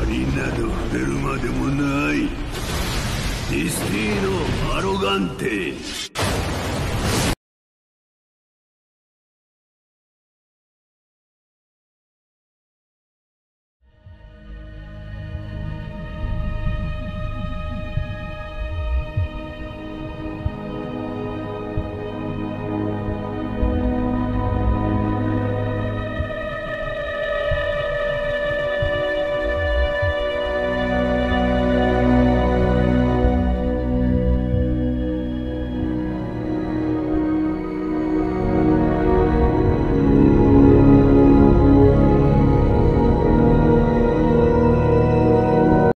みんなと触れるまでもない。ディスティーノ・アロガンテ。